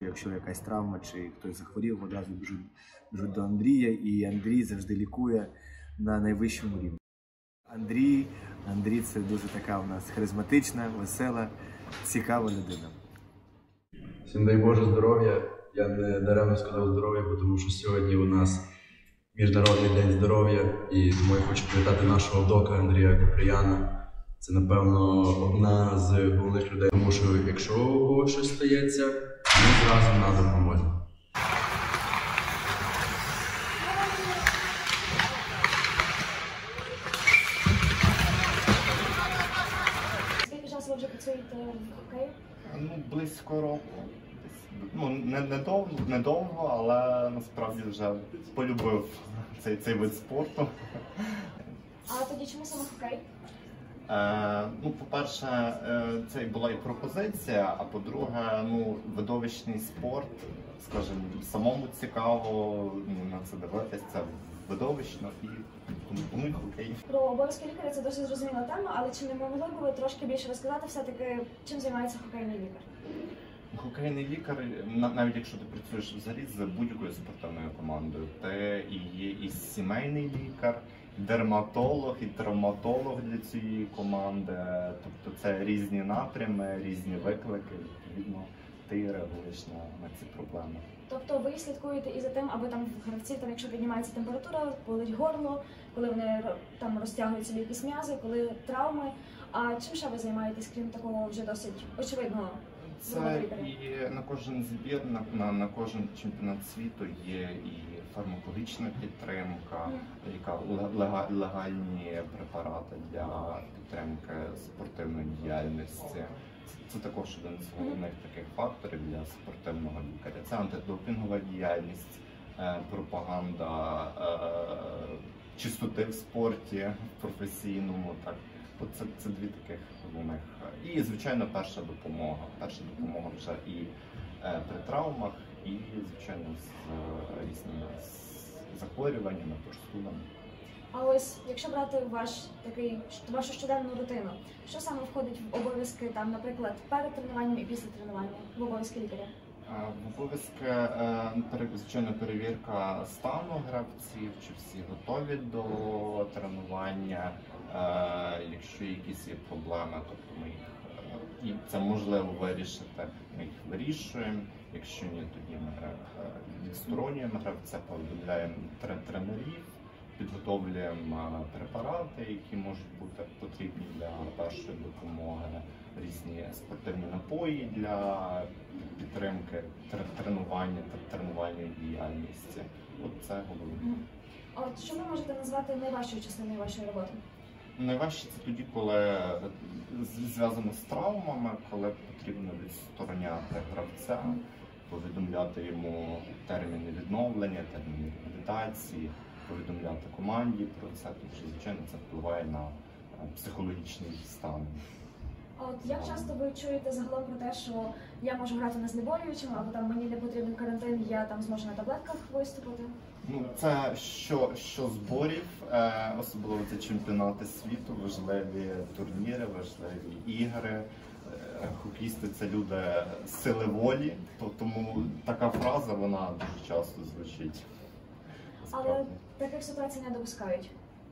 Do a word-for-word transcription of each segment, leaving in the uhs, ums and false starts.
Якщо якась травма чи хтось захворів, одразу біжуть, біжуть до Андрія, і Андрій завжди лікує на найвищому рівні. Андрій, Андрій це дуже така у нас харизматична, весела, цікава людина. Всім дай Боже здоров'я. Я не даремно сказав здоров'я, тому що сьогодні у нас Міжнародний день здоров'я, і тому я хочу привітати нашого дока Андрія Куприяна. Це, напевно, одна з головних людей, тому що якщо у когось щось стається, ми зразу на допомозі. Скільки часу ви вже працюєте в хокеї? Ну, близько року. Ну, не, не, довго, не довго, але насправді вже полюбив цей, цей вид спорту. А тоді чому саме хокей? Е, ну, по-перше, е, це і була і пропозиція, а по-друге, ну, видовищний спорт, скажімо, самому цікаво ну, на це дивитися, це видовищно і тому, тому і хокей. Про обов'язки лікаря це досить зрозуміла тема, але чи не могли б ви трошки більше розказати все-таки, чим займається хокейний лікар? Хокейний лікар, навіть якщо ти працюєш взагалі з будь-якою спортивною командою, ти і є і сімейний лікар, дерматолог, і травматолог для цієї команди. Тобто це різні напрями, різні виклики, відповідно, ти реагуєш на, на ці проблеми. Тобто ви слідкуєте і за тим, аби там в гравців, там, якщо піднімається температура, болить горло, коли вони там розтягуються якісь м'язи, коли травми. А чим ще ви займаєтесь, крім такого вже досить очевидного? Це і на кожен збір, на, на, на кожен чемпіонат світу є і фармакологічна підтримка, яка лега, легальні препарати для підтримки спортивної діяльності. Це, це також один з головних таких факторів для спортивного лікаря. Це антидопінгова діяльність, е, пропаганда е, чистоти в спорті, в професійному. Так. Це, це дві таких головних. І, звичайно, перша допомога. Перша допомога вже і е, при травмах, і, звичайно, з е, різними захворюваннями, простудами. А ось, якщо брати ваш такий вашу щоденну рутину, що саме входить в обов'язки, там, наприклад, перед тренуванням і після тренування, в обов'язки лікаря? В обов'язки, е, звичайно, перевірка стану гравців, чи всі готові до тренування. Якщо якісь є проблеми, тобто ми їх, і це можливо вирішити, ми їх вирішуємо. Якщо ні, тоді ми відсторонюємо гравця, повідомляємо тренерів, підготовлюємо препарати, які можуть бути потрібні для першої допомоги, різні спортивні напої для підтримки тренування та тренувальної діяльності. От це головне. А от що ви можете назвати найважчою частиною вашої роботи? Найважче це тоді, коли зв'язано з травмами, коли потрібно відстороняти гравця, повідомляти йому терміни відновлення, терміни реабілітації, повідомляти команді про це, тому що, звичайно, це впливає на психологічний стан. А от як часто ви чуєте загалом про те, що я можу грати на знеболюючому, або там мені не потрібен карантин, я там зможу на таблетках виступити? Ну, це що, що зборів, е, особливо це чемпіонати світу, важливі турніри, важливі ігри. Е, хокеїсти – це люди сили волі, то, тому така фраза, вона дуже часто звучить. Але таких ситуацій не допускають?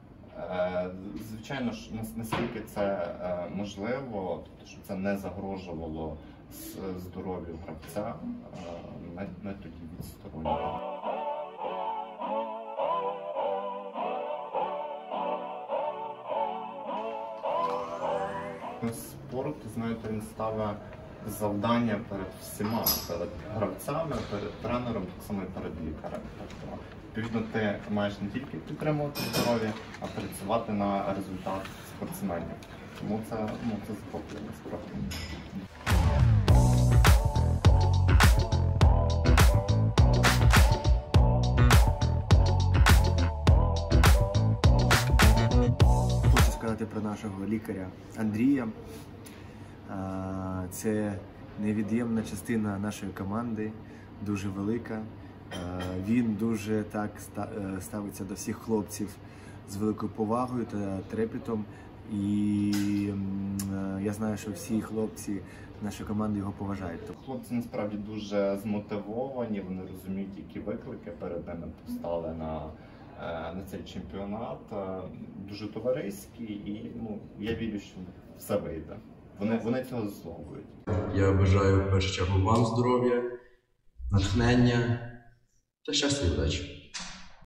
Е, звичайно ж, наскільки це е, можливо, тобто, щоб це не загрожувало здоров'ю гравця, е, ми, ми тоді відсторонюємо. Спорт, знаєте, він ставить завдання перед всіма, перед гравцями, перед тренером, так само і перед лікарем. Тобто, відповідно, ти маєш не тільки підтримувати здоров'я, а працювати на результат спортсменів. Тому це, ну, це захоплює насправді. Хочу сказати про нашого лікаря Андрія. Це невід'ємна частина нашої команди, дуже велика. Він дуже так ставиться до всіх хлопців з великою повагою та трепетом. І я знаю, що всі хлопці наша команда його поважає. Хлопці насправді дуже змотивовані, вони розуміють, які виклики перед ними постали на, на цей чемпіонат. Дуже товариські і ну, я вірю, що все вийде. Вони, вони цього заслуговують. Я бажаю в першу чергу вам здоров'я, натхнення та щастя і удачі.